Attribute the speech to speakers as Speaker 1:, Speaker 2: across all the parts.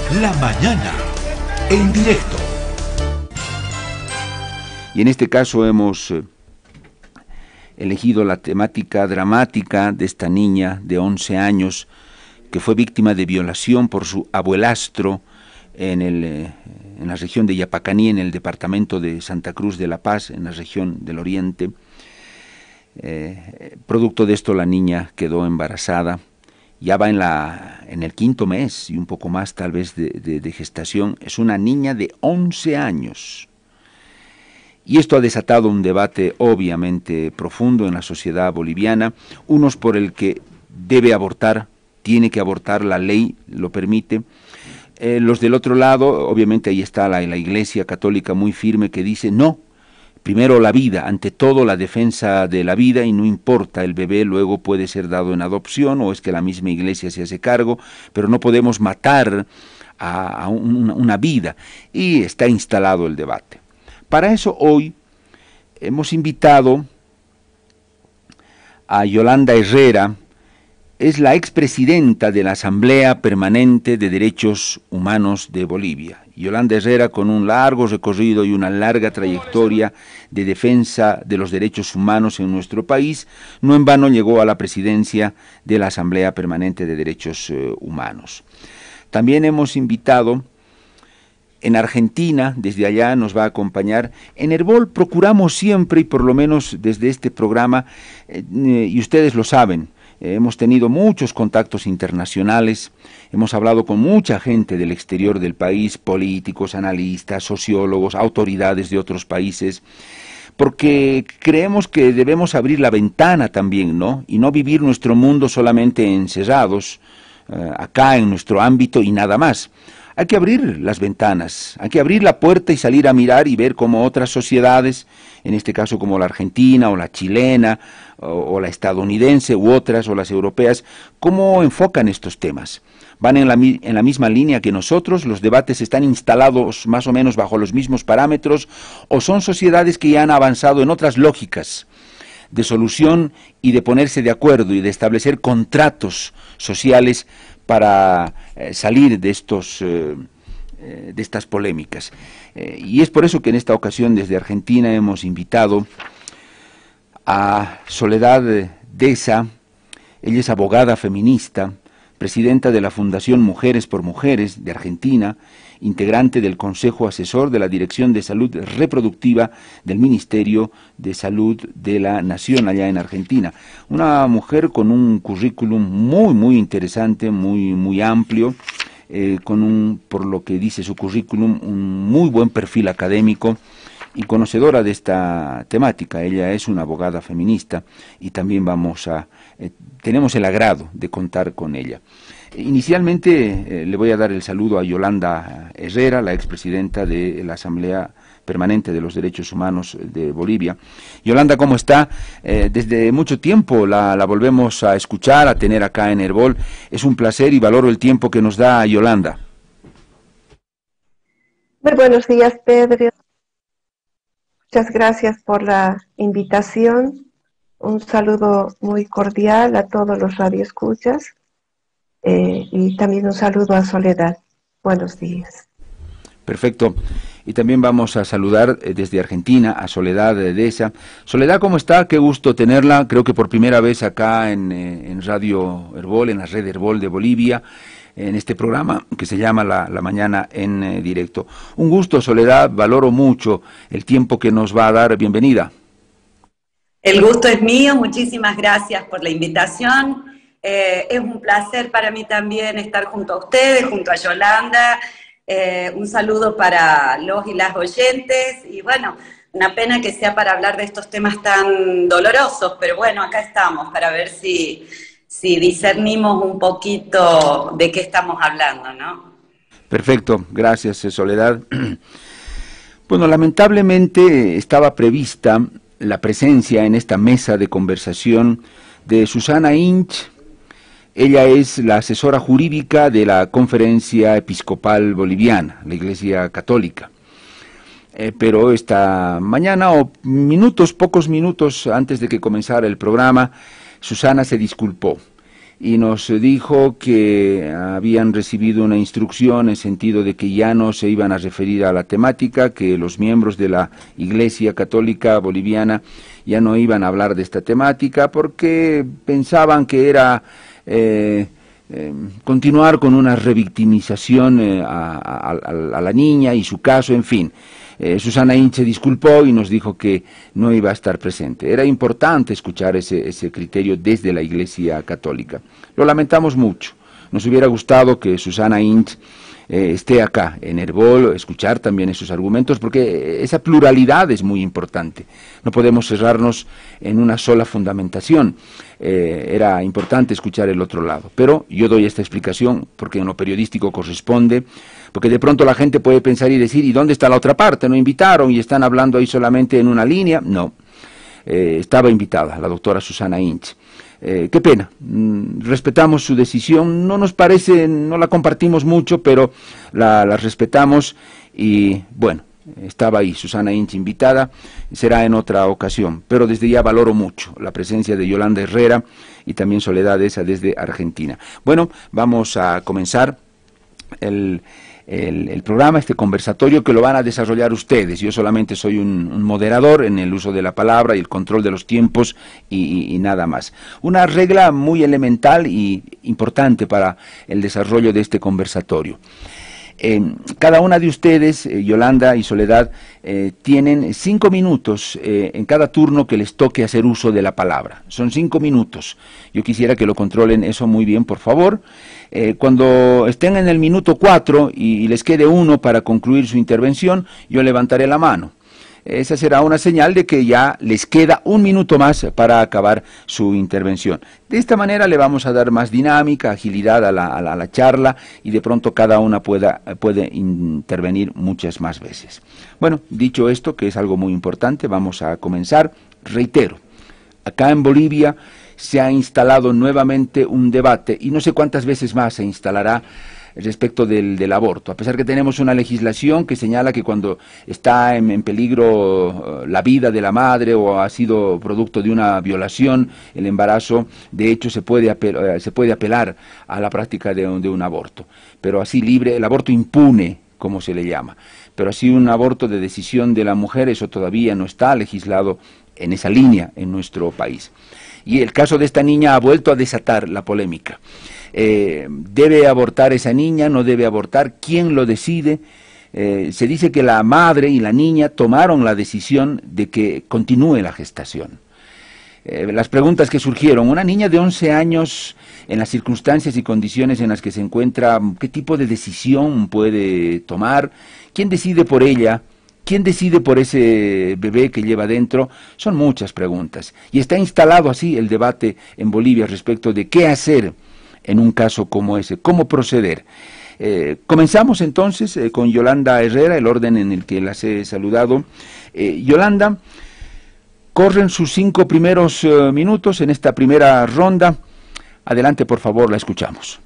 Speaker 1: La mañana, en directo.
Speaker 2: Y en este caso hemos elegido la temática dramática de esta niña de 11 años que fue víctima de violación por su abuelastro en la región de Yapacaní, en el departamento de Santa Cruz de La Paz, en la región del Oriente. Producto de esto la niña quedó embarazada, ya va en el 5.º mes y un poco más tal vez de gestación. Es una niña de 11 años. Y esto ha desatado un debate obviamente profundo en la sociedad boliviana, unos por el que debe abortar, tiene que abortar, la ley lo permite. Los del otro lado, obviamente ahí está la Iglesia Católica muy firme que dice no, primero la vida, ante todo la defensa de la vida, y no importa, el bebé luego puede ser dado en adopción o es que la misma Iglesia se hace cargo, pero no podemos matar a una vida, y está instalado el debate. Para eso hoy hemos invitado a Yolanda Herrera. Es la expresidenta de la Asamblea Permanente de Derechos Humanos de Bolivia. Yolanda Herrera, con un largo recorrido y una larga trayectoria de defensa de los derechos humanos en nuestro país, no en vano llegó a la presidencia de la Asamblea Permanente de Derechos Humanos. También hemos invitado en Argentina, desde allá nos va a acompañar. En Herbol procuramos siempre, y por lo menos desde este programa, y ustedes lo saben, hemos tenido muchos contactos internacionales, hemos hablado con mucha gente del exterior del país, políticos, analistas, sociólogos, autoridades de otros países, porque creemos que debemos abrir la ventana también, ¿no? Y no vivir nuestro mundo solamente encerrados, acá en nuestro ámbito y nada más. Hay que abrir las ventanas, hay que abrir la puerta y salir a mirar y ver cómo otras sociedades, en este caso como la argentina o la chilena o la estadounidense u otras o las europeas, cómo enfocan estos temas. Van en la misma línea que nosotros, los debates están instalados más o menos bajo los mismos parámetros, o son sociedades que ya han avanzado en otras lógicas de solución y de ponerse de acuerdo y de establecer contratos sociales para salir de estas polémicas. Y es por eso que en esta ocasión desde Argentina hemos invitado a Soledad Deza. Ella es abogada feminista, presidenta de la Fundación Mujeres por Mujeres de Argentina, integrante del Consejo Asesor de la Dirección de Salud Reproductiva del Ministerio de Salud de la Nación allá en Argentina. Una mujer con un currículum muy interesante, muy amplio, por lo que dice su currículum, un muy buen perfil académico y conocedora de esta temática. Ella es una abogada feminista y también tenemos el agrado de contar con ella. Inicialmente le voy a dar el saludo a Yolanda Herrera, la expresidenta de la Asamblea Permanente de los Derechos Humanos de Bolivia. Yolanda, ¿cómo está? Desde mucho tiempo la volvemos a escuchar, a tener acá en Herbol. Es un placer y valoro el tiempo que nos da Yolanda.
Speaker 3: Muy buenos días, Pedro. Muchas gracias por la invitación. Un saludo muy cordial a todos los radioescuchas. Y también un saludo a Soledad. Buenos días.
Speaker 2: Perfecto. Y también vamos a saludar desde Argentina a Soledad Deza. Soledad, ¿cómo está? Qué gusto tenerla. Creo que por primera vez acá en Radio Herbol, en la red Herbol de Bolivia, en este programa que se llama La Mañana en Directo. Un gusto, Soledad. Valoro mucho el tiempo que nos va a dar. Bienvenida.
Speaker 4: El gusto es mío. Muchísimas gracias por la invitación. Es un placer para mí también estar junto a ustedes, junto a Yolanda. Un saludo para los y las oyentes, y bueno, una pena que sea para hablar de estos temas tan dolorosos, pero bueno, acá estamos para ver si discernimos un poquito de qué estamos hablando, ¿no?
Speaker 2: Perfecto, gracias, Soledad. Bueno, lamentablemente estaba prevista la presencia en esta mesa de conversación de Susana Inch. Ella es la asesora jurídica de la Conferencia Episcopal Boliviana, la Iglesia Católica. Pero esta mañana, o pocos minutos antes de que comenzara el programa, Susana se disculpó. y nos dijo que habían recibido una instrucción en sentido de que ya no se iban a referir a la temática, que los miembros de la Iglesia Católica Boliviana ya no iban a hablar de esta temática porque pensaban que era continuar con una revictimización a la niña y su caso, en fin. Susana Inch se disculpó y nos dijo que no iba a estar presente. Era importante escuchar ese criterio desde la Iglesia Católica. Lo lamentamos mucho. Nos hubiera gustado que Susana Inch esté acá en Herbol, escuchar también esos argumentos, porque esa pluralidad es muy importante. No podemos cerrarnos en una sola fundamentación. Era importante escuchar el otro lado. Pero yo doy esta explicación porque en lo periodístico corresponde, porque de pronto la gente puede pensar y decir, ¿y dónde está la otra parte? ¿No invitaron y están hablando ahí solamente en una línea? No, estaba invitada la doctora Susana Inch. Qué pena, respetamos su decisión, no nos parece, no la compartimos mucho, pero la respetamos y bueno, estaba ahí Susana Inch invitada, será en otra ocasión, pero desde ya valoro mucho la presencia de Yolanda Herrera y también Soledad Esa desde Argentina. Bueno, vamos a comenzar el programa, este conversatorio que lo van a desarrollar ustedes. Yo solamente soy un moderador en el uso de la palabra y el control de los tiempos y nada más. Una regla muy elemental y importante para el desarrollo de este conversatorio. Cada una de ustedes, Yolanda y Soledad, tienen 5 minutos en cada turno que les toque hacer uso de la palabra. Son 5 minutos. Yo quisiera que lo controlen eso muy bien, por favor. Cuando estén en el minuto 4 y les quede uno para concluir su intervención, yo levantaré la mano. Esa será una señal de que ya les queda un minuto más para acabar su intervención. De esta manera le vamos a dar más dinámica, agilidad a la charla y de pronto cada una puede intervenir muchas más veces. Bueno, dicho esto, que es algo muy importante, vamos a comenzar. Reitero, acá en Bolivia se ha instalado nuevamente un debate y no sé cuántas veces más se instalará respecto del aborto, a pesar que tenemos una legislación que señala que cuando está en peligro la vida de la madre o ha sido producto de una violación, el embarazo, de hecho se puede apelar a la práctica de un aborto, pero así libre, el aborto impune, como se le llama, pero así un aborto de decisión de la mujer, eso todavía no está legislado en esa línea en nuestro país. Y el caso de esta niña ha vuelto a desatar la polémica. ¿Debe abortar esa niña? ¿No debe abortar? ¿Quién lo decide? Se dice que la madre y la niña tomaron la decisión de que continúe la gestación. Las preguntas que surgieron, una niña de 11 años, en las circunstancias y condiciones en las que se encuentra, ¿qué tipo de decisión puede tomar? ¿Quién decide por ella? ¿Quién decide por ese bebé que lleva dentro? Son muchas preguntas. Y está instalado así el debate en Bolivia respecto de qué hacer en un caso como ese, cómo proceder. Comenzamos entonces con Yolanda Herrera, el orden en el que las he saludado. Yolanda, corren sus 5 primeros minutos en esta primera ronda. Adelante, por favor, la escuchamos.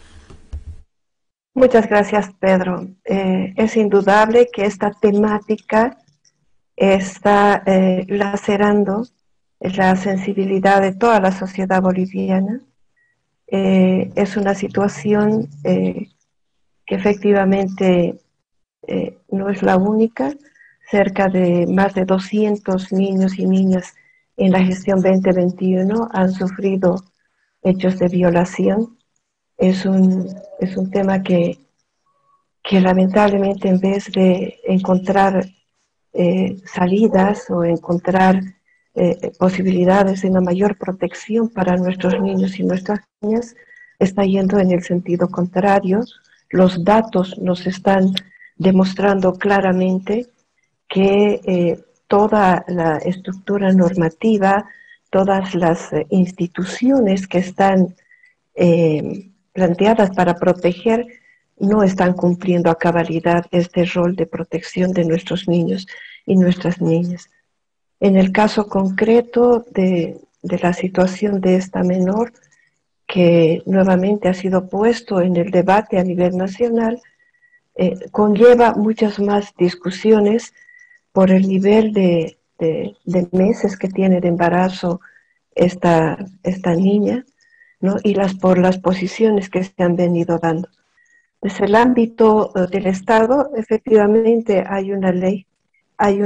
Speaker 3: Muchas gracias, Pedro. Es indudable que esta temática está lacerando la sensibilidad de toda la sociedad boliviana. Es una situación que efectivamente no es la única. Cerca de más de 200 niños y niñas en la gestión 2021 han sufrido hechos de violación. Es un tema que lamentablemente, en vez de encontrar salidas o encontrar posibilidades de una mayor protección para nuestros niños y nuestras niñas, está yendo en el sentido contrario. Los datos nos están demostrando claramente que toda la estructura normativa, todas las instituciones que están planteadas para proteger, no están cumpliendo a cabalidad este rol de protección de nuestros niños y nuestras niñas. En el caso concreto de la situación de esta menor, que nuevamente ha sido puesto en el debate a nivel nacional, conlleva muchas más discusiones por el nivel de meses que tiene de embarazo esta niña, ¿no? Y por las posiciones que se han venido dando. Desde el ámbito del Estado, efectivamente hay una ley, hay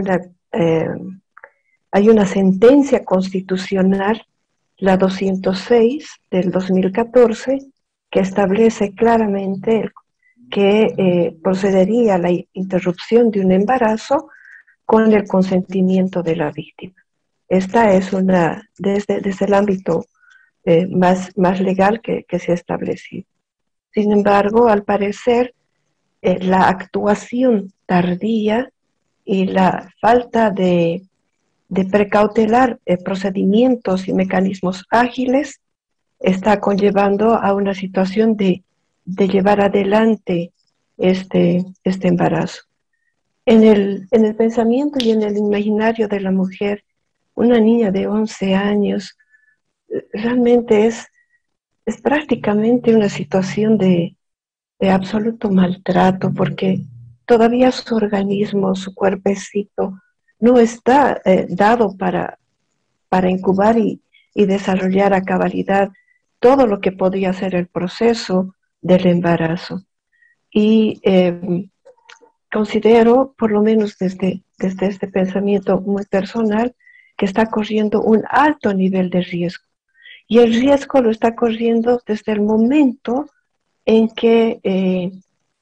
Speaker 3: una sentencia constitucional, la 206 del 2014, que establece claramente que procedería a la interrupción de un embarazo con el consentimiento de la víctima. Esta es desde el ámbito más legal que se ha establecido. Sin embargo, al parecer, la actuación tardía y la falta de precautelar procedimientos y mecanismos ágiles está conllevando a una situación de llevar adelante este embarazo. En el pensamiento y en el imaginario de la mujer, una niña de 11 años realmente es prácticamente una situación de absoluto maltrato, porque todavía su organismo, su cuerpecito, no está dado para incubar y desarrollar a cabalidad todo lo que podría ser el proceso del embarazo. Y considero, por lo menos desde este pensamiento muy personal, que está corriendo un alto nivel de riesgo. Y el riesgo lo está corriendo desde el momento en que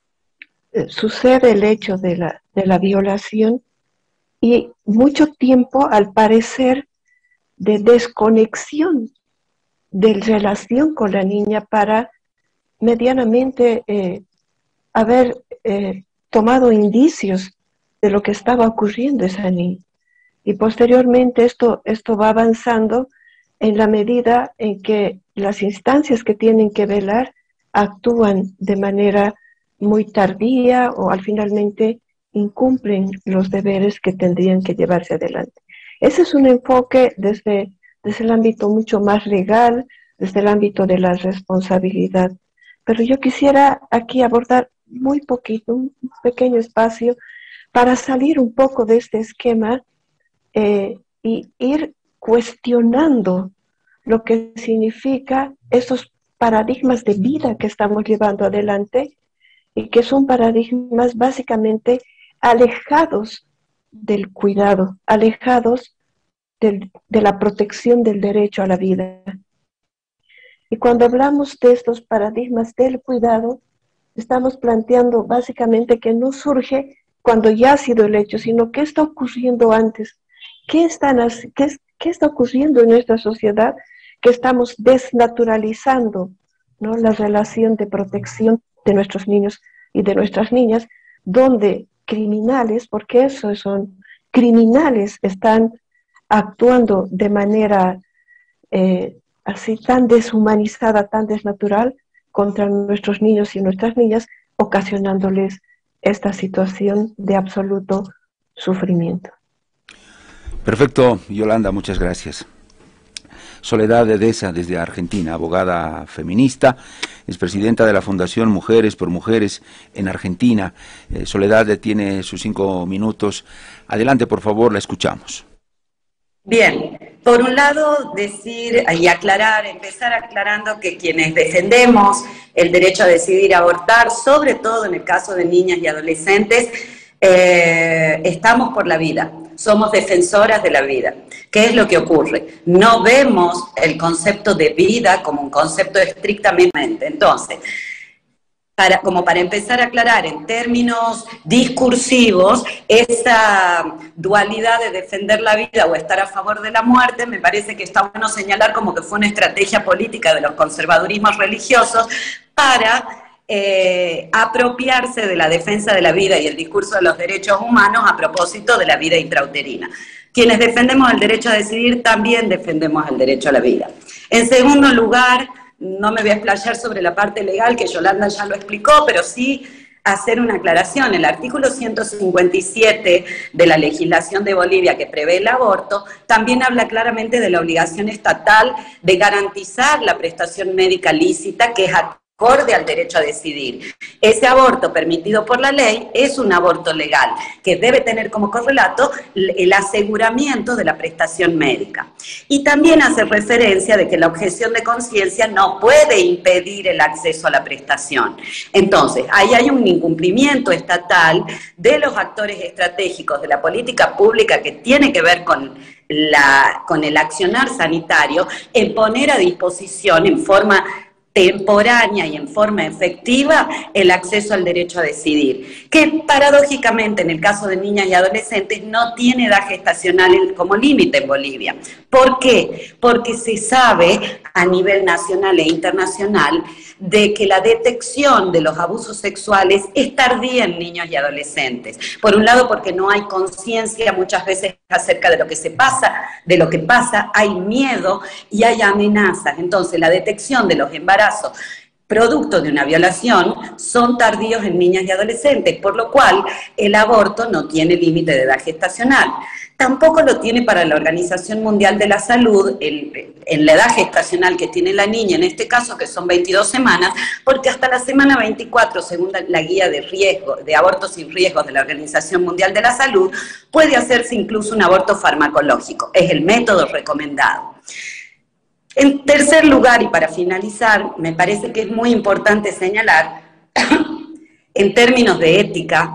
Speaker 3: sucede el hecho de la violación, y mucho tiempo, al parecer, de desconexión de relación con la niña para medianamente haber tomado indicios de lo que estaba ocurriendo a esa niña. Y posteriormente esto va avanzando en la medida en que las instancias que tienen que velar actúan de manera muy tardía o finalmente incumplen los deberes que tendrían que llevarse adelante. Ese es un enfoque desde el ámbito mucho más legal, desde el ámbito de la responsabilidad. Pero yo quisiera aquí abordar muy poquito, un pequeño espacio, para salir un poco de este esquema y ir cuestionando lo que significa esos paradigmas de vida que estamos llevando adelante, y que son paradigmas básicamente alejados del cuidado, alejados de la protección del derecho a la vida. Y cuando hablamos de estos paradigmas del cuidado, estamos planteando básicamente que no surge cuando ya ha sido el hecho, sino qué está ocurriendo antes, qué está ocurriendo en nuestra sociedad, que estamos desnaturalizando, ¿no?, la relación de protección de nuestros niños y de nuestras niñas, donde criminales, porque eso son criminales, están actuando de manera así tan deshumanizada, tan desnatural contra nuestros niños y nuestras niñas, ocasionándoles esta situación de absoluto sufrimiento.
Speaker 2: Perfecto, Yolanda, muchas gracias. Soledad Edesa, desde Argentina, abogada feminista, es presidenta de la Fundación Mujeres por Mujeres en Argentina. Soledad tiene sus 5 minutos. Adelante, por favor, la escuchamos.
Speaker 4: Bien, por un lado decir y empezar aclarando que quienes defendemos el derecho a decidir abortar, sobre todo en el caso de niñas y adolescentes, estamos por la vida, somos defensoras de la vida. ¿Qué es lo que ocurre? No vemos el concepto de vida como un concepto estrictamente. Entonces, para empezar a aclarar en términos discursivos esa dualidad de defender la vida o estar a favor de la muerte, me parece que está bueno señalar como que fue una estrategia política de los conservadurismos religiosos para apropiarse de la defensa de la vida y el discurso de los derechos humanos a propósito de la vida intrauterina. Quienes defendemos el derecho a decidir también defendemos el derecho a la vida. En segundo lugar, no me voy a explayar sobre la parte legal, que Yolanda ya lo explicó, pero sí hacer una aclaración. El artículo 157 de la legislación de Bolivia, que prevé el aborto, también habla claramente de la obligación estatal de garantizar la prestación médica lícita, que es acorde al derecho a decidir. Ese aborto permitido por la ley es un aborto legal, que debe tener como correlato el aseguramiento de la prestación médica. Y también hace referencia de que la objeción de conciencia no puede impedir el acceso a la prestación. Entonces, ahí hay un incumplimiento estatal de los actores estratégicos de la política pública que tiene que ver con el accionar sanitario, en poner a disposición en forma temporánea y en forma efectiva el acceso al derecho a decidir, que paradójicamente en el caso de niñas y adolescentes no tiene edad gestacional como límite en Bolivia. ¿Por qué? Porque se sabe a nivel nacional e internacional de que la detección de los abusos sexuales es tardía en niños y adolescentes. Por un lado, porque no hay conciencia muchas veces acerca de lo que se pasa, de lo que pasa, hay miedo y hay amenazas. Entonces, la detección de los embarazos producto de una violación son tardíos en niñas y adolescentes, por lo cual el aborto no tiene límite de edad gestacional. Tampoco lo tiene para la Organización Mundial de la Salud en la edad gestacional que tiene la niña, en este caso que son 22 semanas, porque hasta la semana 24, según la guía de riesgo, de abortos sin riesgos de la Organización Mundial de la Salud, puede hacerse incluso un aborto farmacológico. Es el método recomendado. En tercer lugar, y para finalizar, me parece que es muy importante señalar, en términos de ética,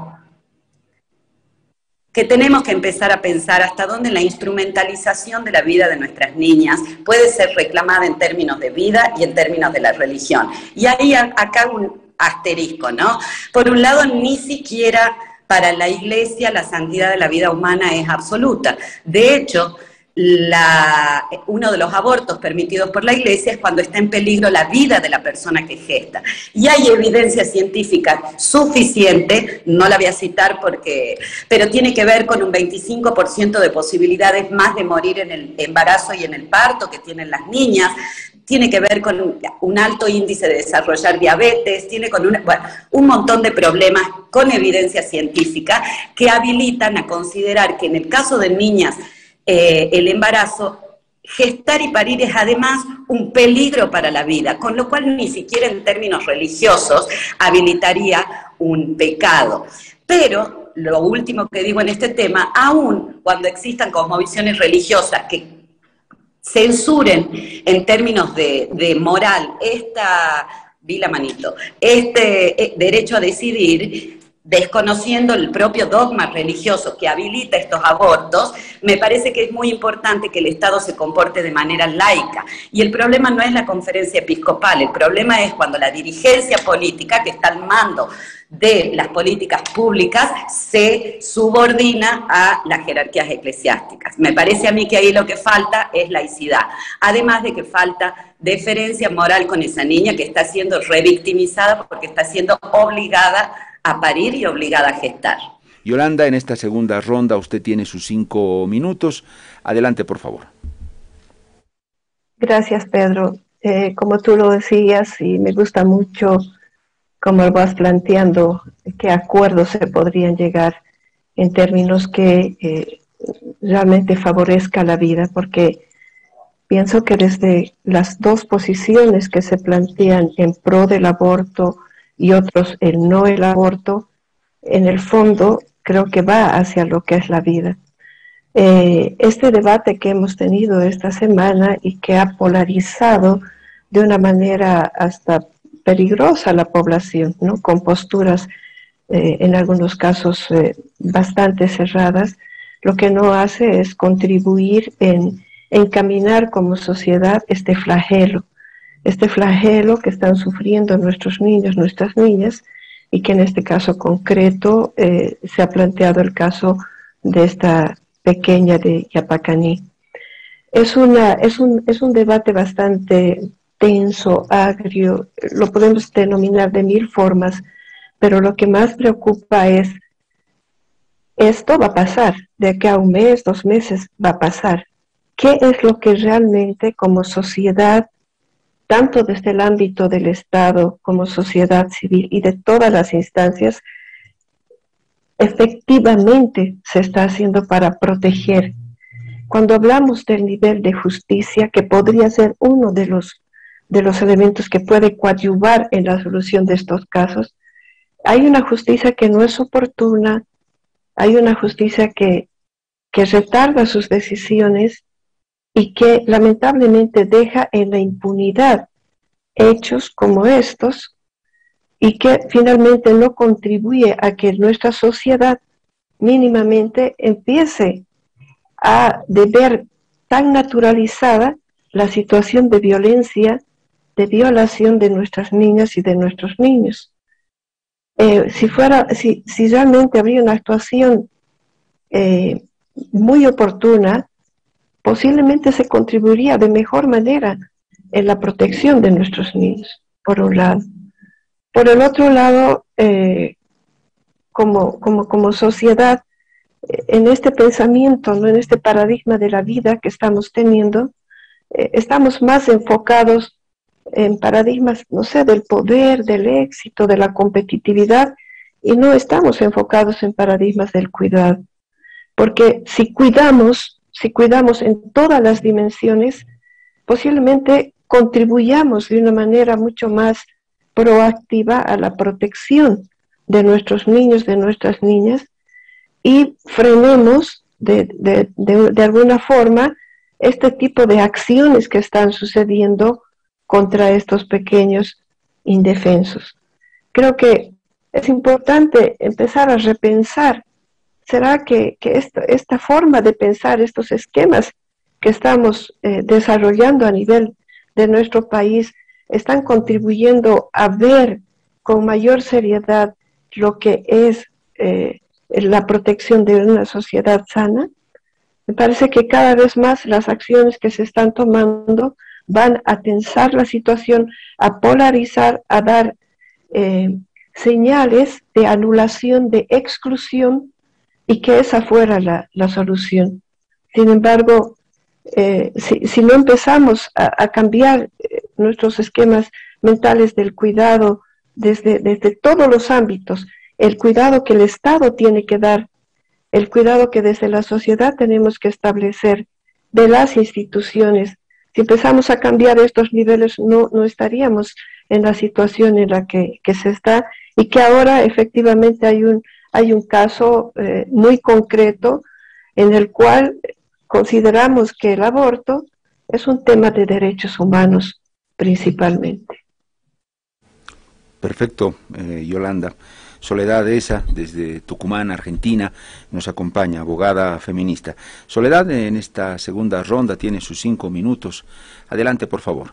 Speaker 4: que tenemos que empezar a pensar hasta dónde la instrumentalización de la vida de nuestras niñas puede ser reclamada en términos de vida y en términos de la religión. Y ahí acá un asterisco, ¿no? Por un lado, ni siquiera para la Iglesia la santidad de la vida humana es absoluta. De hecho, uno de los abortos permitidos por la Iglesia es cuando está en peligro la vida de la persona que gesta. Y hay evidencia científica suficiente, no la voy a citar pero tiene que ver con un 25% de posibilidades más de morir en el embarazo y en el parto que tienen las niñas. Tiene que ver con un alto índice de desarrollar diabetes, tiene con un montón de problemas con evidencia científica que habilitan a considerar que en el caso de niñas el embarazo, gestar y parir es además un peligro para la vida, con lo cual ni siquiera en términos religiosos habilitaría un pecado. Pero lo último que digo en este tema, aun cuando existan cosmovisiones religiosas que censuren en términos de moral este derecho a decidir, desconociendo el propio dogma religioso que habilita estos abortos, me parece que es muy importante que el Estado se comporte de manera laica. Y el problema no es la conferencia episcopal, el problema es cuando la dirigencia política que está al mando de las políticas públicas se subordina a las jerarquías eclesiásticas. Me parece a mí que ahí lo que falta es laicidad, además de que falta deferencia moral con esa niña que está siendo revictimizada porque está siendo obligada a parir y obligada a gestar.
Speaker 2: Yolanda, en esta segunda ronda usted tiene sus 5 minutos. Adelante, por favor.
Speaker 3: Gracias, Pedro. Como tú lo decías, y me gusta mucho cómo vas planteando qué acuerdos se podrían llegar en términos que realmente favorezca la vida, porque pienso que desde las dos posiciones que se plantean en pro del aborto y otros el no el aborto, en el fondo creo que va hacia lo que es la vida. Este debate que hemos tenido esta semana y que ha polarizado de una manera hasta peligrosa a la población, ¿no? Con posturas en algunos casos bastante cerradas, lo que no hace es contribuir en encaminar como sociedad este flagelo que están sufriendo nuestros niños, nuestras niñas, y que en este caso concreto se ha planteado el caso de esta pequeña de Yapacaní. Es un debate bastante tenso, agrio, lo podemos denominar de 1000 formas, pero lo que más preocupa es, esto va a pasar, de aquí a 1 mes, 2 meses va a pasar. ¿Qué es lo que realmente como sociedad, tanto desde el ámbito del Estado como sociedad civil y de todas las instancias, efectivamente se está haciendo para proteger? Cuando hablamos del nivel de justicia, que podría ser uno de los de los elementos que puede coadyuvar en la solución de estos casos, hay una justicia que no es oportuna, hay una justicia que retarda sus decisiones y que lamentablemente deja en la impunidad hechos como estos y que finalmente no contribuye a que nuestra sociedad mínimamente empiece a ver tan naturalizada la situación de violencia, de violación de nuestras niñas y de nuestros niños. Si realmente habría una actuación muy oportuna, posiblemente se contribuiría de mejor manera en la protección de nuestros niños, por un lado. Por el otro lado, como sociedad, en este pensamiento, ¿no?, en este paradigma de la vida que estamos teniendo, estamos más enfocados en paradigmas, no sé, del poder, del éxito, de la competitividad, y no estamos enfocados en paradigmas del cuidado. Porque si cuidamos en todas las dimensiones, posiblemente contribuyamos de una manera mucho más proactiva a la protección de nuestros niños, de nuestras niñas, y frenemos de alguna forma este tipo de acciones que están sucediendo contra estos pequeños indefensos. Creo que es importante empezar a repensar. ¿Será que esta forma de pensar, estos esquemas que estamos desarrollando a nivel de nuestro país, están contribuyendo a ver con mayor seriedad lo que es la protección de una sociedad sana? Me parece que cada vez más las acciones que se están tomando van a tensar la situación, a polarizar, a dar señales de anulación, de exclusión, y que esa fuera la solución. Sin embargo, si no empezamos a cambiar nuestros esquemas mentales del cuidado desde todos los ámbitos, el cuidado que el Estado tiene que dar, el cuidado que desde la sociedad tenemos que establecer, de las instituciones, si empezamos a cambiar estos niveles, no estaríamos en la situación en la que se está, y que ahora efectivamente hay un caso muy concreto en el cual consideramos que el aborto es un tema de derechos humanos principalmente.
Speaker 2: Perfecto, Yolanda. Soledad Esa, desde Tucumán, Argentina, nos acompaña, abogada feminista. Soledad, en esta segunda ronda tiene sus 5 minutos. Adelante, por favor.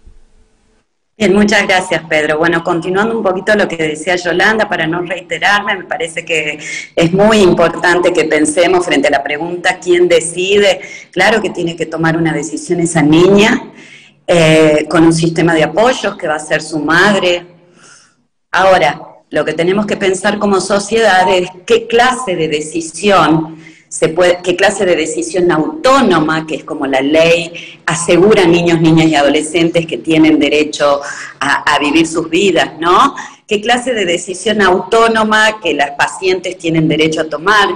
Speaker 4: Bien, muchas gracias, Pedro. Bueno, continuando un poquito lo que decía Yolanda, para no reiterarme, me parece que es muy importante que pensemos frente a la pregunta ¿quién decide? Claro que tiene que tomar una decisión esa niña, con un sistema de apoyos que va a ser su madre. Ahora, lo que tenemos que pensar como sociedad es qué clase de decisión qué clase de decisión autónoma, que es como la ley asegura a niños, niñas y adolescentes que tienen derecho a vivir sus vidas, ¿no? ¿Qué clase de decisión autónoma que las pacientes tienen derecho a tomar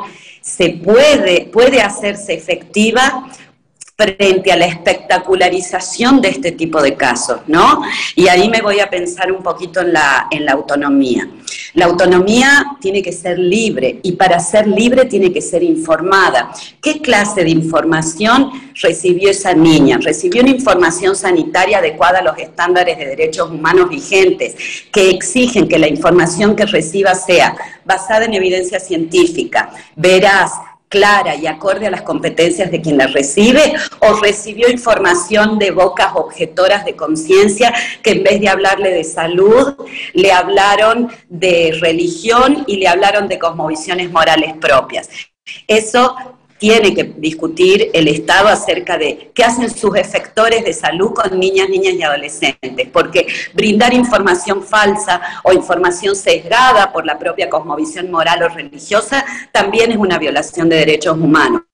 Speaker 4: puede hacerse efectiva frente a la espectacularización de este tipo de casos, ¿no? Y ahí me voy a pensar un poquito en la autonomía. La autonomía tiene que ser libre, y para ser libre tiene que ser informada. ¿Qué clase de información recibió esa niña? Recibió una información sanitaria adecuada a los estándares de derechos humanos vigentes, que exigen que la información que reciba sea basada en evidencia científica, veraz, clara y acorde a las competencias de quien la recibe, o recibió información de bocas objetoras de conciencia que en vez de hablarle de salud, le hablaron de religión y le hablaron de cosmovisiones morales propias. Eso tiene que discutir el Estado acerca de qué hacen sus efectores de salud con niñas, niñas y adolescentes, porque brindar información falsa o información sesgada por la propia cosmovisión moral o religiosa también es una violación de derechos humanos.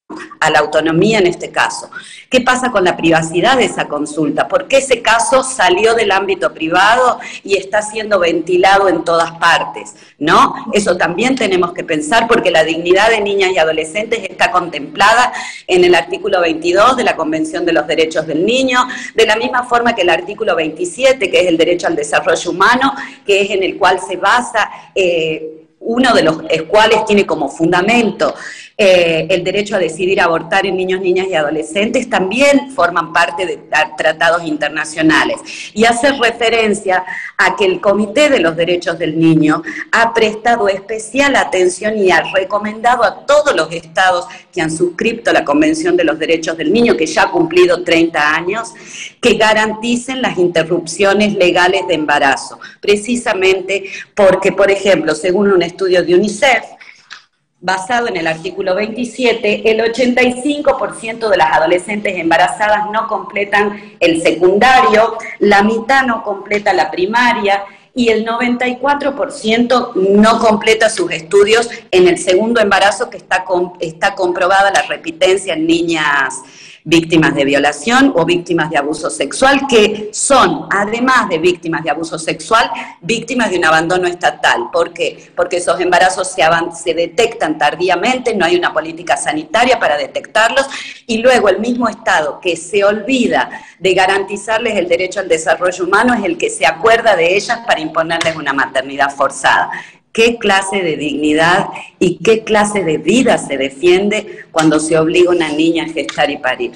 Speaker 4: a la autonomía en este caso. ¿Qué pasa con la privacidad de esa consulta? ¿Por qué ese caso salió del ámbito privado y está siendo ventilado en todas partes? ¿No? Eso también tenemos que pensar, porque la dignidad de niñas y adolescentes está contemplada en el artículo 22 de la Convención de los Derechos del Niño, de la misma forma que el artículo 27, que es el derecho al desarrollo humano, que es en el cual se basa uno de los cuales tiene como fundamento el derecho a decidir abortar en niños, niñas y adolescentes, también forman parte de tratados internacionales. Y hacer referencia a que el Comité de los Derechos del Niño ha prestado especial atención y ha recomendado a todos los estados que han suscrito la Convención de los Derechos del Niño, que ya ha cumplido 30 años, que garanticen las interrupciones legales de embarazo, precisamente porque, por ejemplo, según un estudio de UNICEF, basado en el artículo 27, el 85% de las adolescentes embarazadas no completan el secundario, la mitad no completa la primaria y el 94% no completa sus estudios en el segundo embarazo, que está comprobada la repitencia en niñas víctimas de violación o víctimas de abuso sexual, que son, además de víctimas de abuso sexual, víctimas de un abandono estatal. ¿Por qué? Porque esos embarazos se detectan tardíamente, no hay una política sanitaria para detectarlos, y luego el mismo Estado, que se olvida de garantizarles el derecho al desarrollo humano, es el que se acuerda de ellas para imponerles una maternidad forzada. ¿Qué clase de dignidad y qué clase de vida se defiende cuando se obliga a una niña a gestar y parir?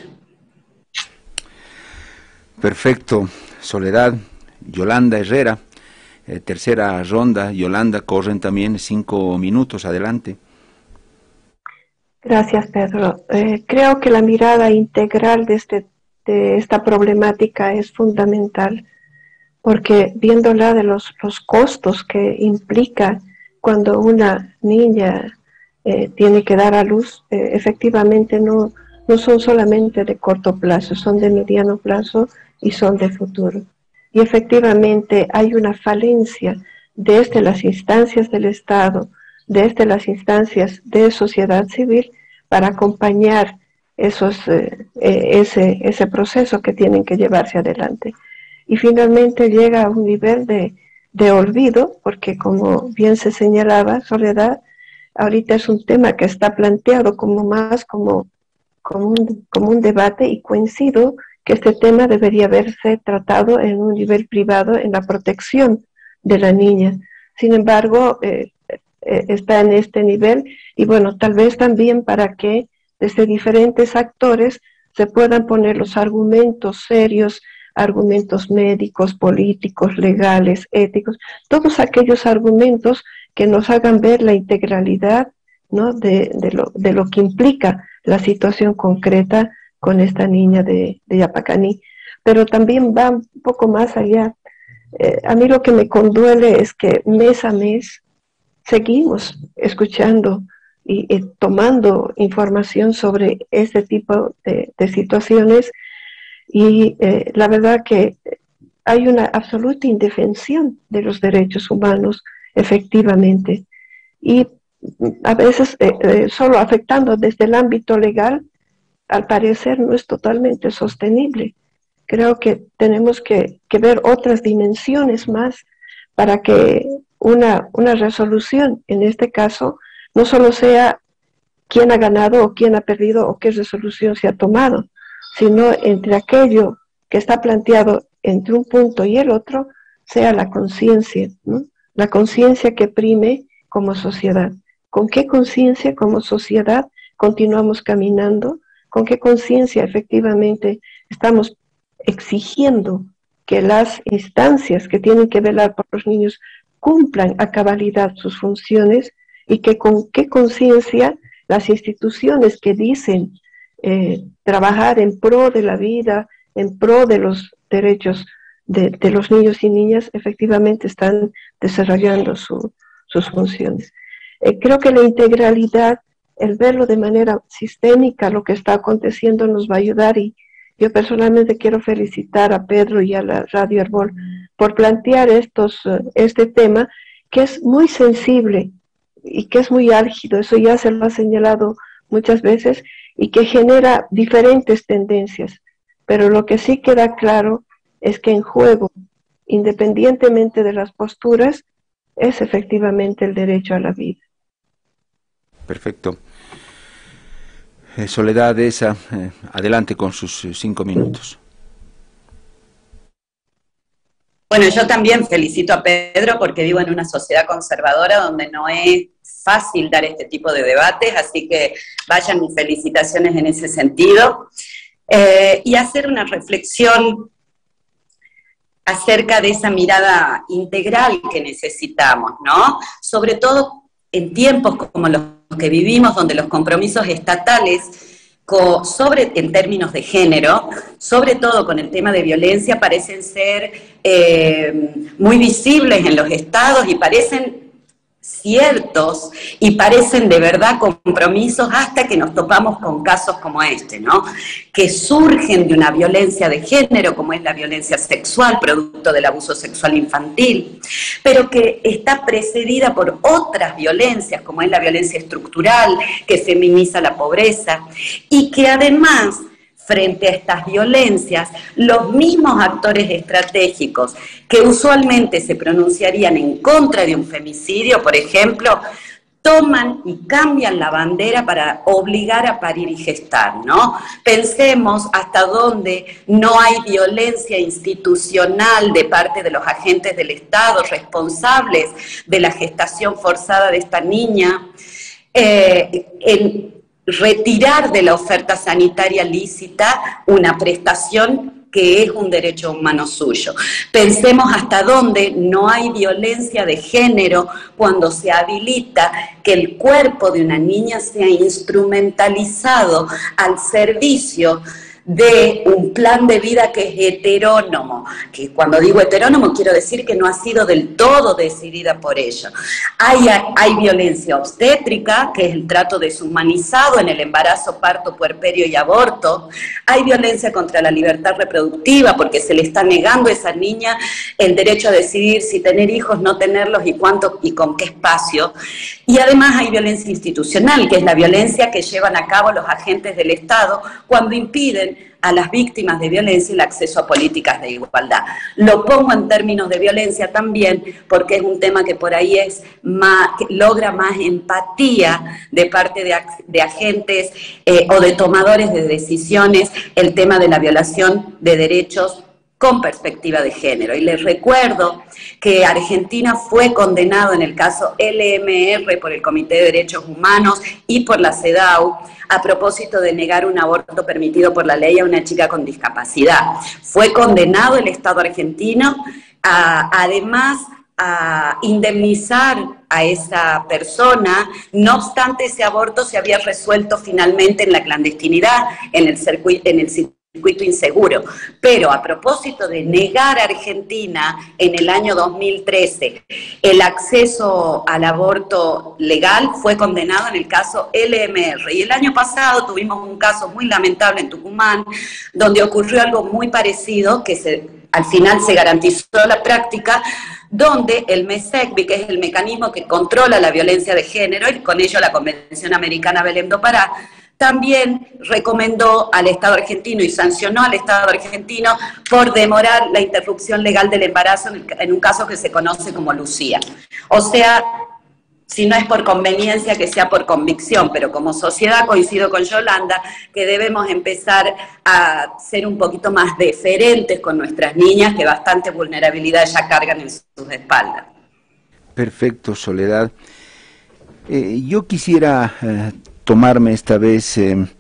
Speaker 2: Perfecto, Soledad. Yolanda Herrera, tercera ronda. Yolanda, corren también 5 minutos, adelante.
Speaker 3: Gracias, Pedro. Creo que la mirada integral de esta problemática es fundamental, porque viéndola de los costos que implica cuando una niña tiene que dar a luz, efectivamente no son solamente de corto plazo, son de mediano plazo y son de futuro. Y efectivamente hay una falencia desde las instancias del Estado, desde las instancias de sociedad civil, para acompañar ese proceso que tienen que llevarse adelante. Y finalmente llega a un nivel de olvido, porque como bien se señalaba, Soledad, ahorita es un tema que está planteado como un debate, y coincido que este tema debería haberse tratado en un nivel privado, en la protección de la niña. Sin embargo, está en este nivel, y bueno, tal vez también para que desde diferentes actores se puedan poner los argumentos serios, argumentos médicos, políticos, legales, éticos, todos aquellos argumentos que nos hagan ver la integralidad, ¿no?, de lo que implica la situación concreta con esta niña de Yapacaní. Pero también va un poco más allá. A mí lo que me conduele es que mes a mes seguimos escuchando y tomando información sobre este tipo de situaciones, y la verdad que hay una absoluta indefensión de los derechos humanos, efectivamente, y a veces solo afectando desde el ámbito legal, al parecer no es totalmente sostenible. Creo que tenemos que ver otras dimensiones más para que una resolución, en este caso, no solo sea quién ha ganado o quién ha perdido o qué resolución se ha tomado, sino entre aquello que está planteado entre un punto y el otro, sea la conciencia, ¿no? La conciencia que prime como sociedad. ¿Con qué conciencia como sociedad continuamos caminando? ¿Con qué conciencia efectivamente estamos exigiendo que las instancias que tienen que velar por los niños cumplan a cabalidad sus funciones? Y que con qué conciencia las instituciones que dicen trabajar en pro de la vida, en pro de los derechos de los niños y niñas, efectivamente están desarrollando sus funciones. Creo que la integralidad, el verlo de manera sistémica, lo que está aconteciendo, nos va a ayudar, y yo personalmente quiero felicitar a Pedro y a la Radio Herbol por plantear este tema, que es muy sensible y que es muy álgido. Eso ya se lo ha señalado muchas veces, y que genera diferentes tendencias. Pero lo que sí queda claro es que en juego, independientemente de las posturas, es efectivamente el derecho a la vida.
Speaker 2: Perfecto. Soledad Deza, adelante con sus 5 minutos.
Speaker 4: Bueno, yo también felicito a Pedro porque vivo en una sociedad conservadora donde no es fácil dar este tipo de debates, así que vayan mis felicitaciones en ese sentido. Y hacer una reflexión acerca de esa mirada integral que necesitamos, ¿no? Sobre todo en tiempos como los que vivimos, donde los compromisos estatales en términos de género, sobre todo con el tema de violencia, parecen ser muy visibles en los estados y parecen ciertos y parecen de verdad compromisos hasta que nos topamos con casos como este, ¿no? Que surgen de una violencia de género, como es la violencia sexual, producto del abuso sexual infantil, pero que está precedida por otras violencias, como es la violencia estructural, que feminiza la pobreza, y que además, frente a estas violencias, los mismos actores estratégicos que usualmente se pronunciarían en contra de un femicidio, por ejemplo, toman y cambian la bandera para obligar a parir y gestar, ¿no? Pensemos hasta dónde no hay violencia institucional de parte de los agentes del Estado responsables de la gestación forzada de esta niña, en retirar de la oferta sanitaria lícita una prestación que es un derecho humano suyo. Pensemos hasta dónde no hay violencia de género cuando se habilita que el cuerpo de una niña sea instrumentalizado al servicio de un plan de vida que es heterónomo, que cuando digo heterónomo quiero decir que no ha sido del todo decidida por ello. Hay violencia obstétrica, que es el trato deshumanizado en el embarazo, parto, puerperio y aborto. Hay violencia contra la libertad reproductiva, porque se le está negando a esa niña el derecho a decidir si tener hijos, no tenerlos y cuánto y con qué espacio. Y además hay violencia institucional, que es la violencia que llevan a cabo los agentes del Estado cuando impiden a las víctimas de violencia el acceso a políticas de igualdad. Lo pongo en términos de violencia también porque es un tema que por ahí es más, que logra más empatía de parte de agentes o de tomadores de decisiones, el tema de la violación de derechos con perspectiva de género. Y les recuerdo que Argentina fue condenado en el caso LMR por el Comité de Derechos Humanos y por la CEDAW a propósito de negar un aborto permitido por la ley a una chica con discapacidad. Fue condenado el Estado argentino además a indemnizar a esa persona, no obstante ese aborto se había resuelto finalmente en la clandestinidad, en el circuito inseguro. Pero a propósito de negar a Argentina en el año 2013 el acceso al aborto legal, fue condenado en el caso LMR. Y el año pasado tuvimos un caso muy lamentable en Tucumán, donde ocurrió algo muy parecido, que al final se garantizó la práctica, donde el MESECBI, que es el mecanismo que controla la violencia de género, y con ello la Convención Americana Belém do Pará, también recomendó al Estado argentino y sancionó al Estado argentino por demorar la interrupción legal del embarazo en un caso que se conoce como Lucía. O sea, si no es por conveniencia, que sea por convicción, pero como sociedad coincido con Yolanda que debemos empezar a ser un poquito más deferentes con nuestras niñas, que bastante vulnerabilidad ya cargan en sus espaldas.
Speaker 2: Perfecto, Soledad. Yo quisiera tomarme esta vez